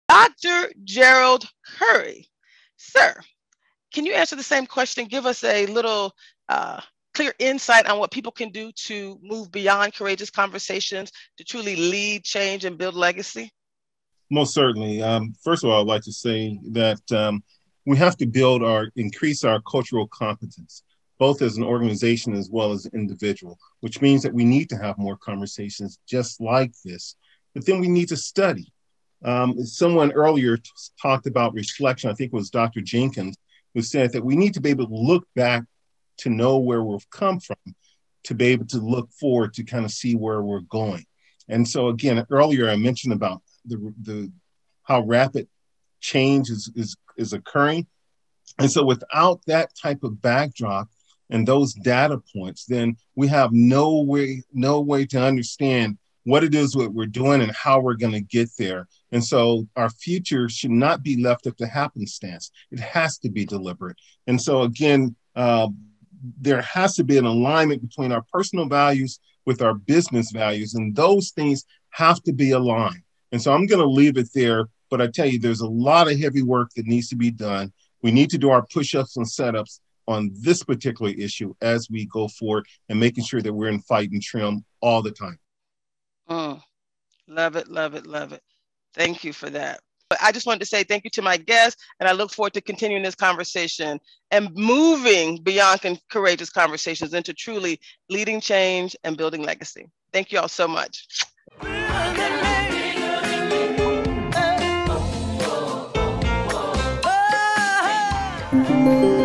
Dr. Gerald Curry. Sir, can you answer the same question? Give us a little clear insight on what people can do to move beyond courageous conversations to truly lead change and build legacy? Most certainly. First of all, I'd like to say that we have to increase our cultural competence, both as an organization as well as an individual, which means that we need to have more conversations just like this. But then we need to study. Someone earlier talked about reflection. I think it was Dr. Jenkins, who said that we need to be able to look back to know where we've come from, to be able to look forward to kind of see where we're going. And so again, earlier I mentioned about the how rapid change is occurring. And so without that type of backdrop and those data points, then we have no way to understand what it is what we're doing and how we're going to get there. And so our future should not be left up to happenstance. It has to be deliberate. And so again, there has to be an alignment between our personal values with our business values, and those things have to be aligned. And so I'm going to leave it there, but I tell you, there's a lot of heavy work that needs to be done. We need to do our push-ups and setups on this particular issue as we go forward and making sure that we're in fight and trim all the time. Love it, love it, love it. Thank you for that. But I just wanted to say thank you to my guests, and I look forward to continuing this conversation and moving beyond courageous conversations into truly leading change and building legacy. Thank you all so much. Oh,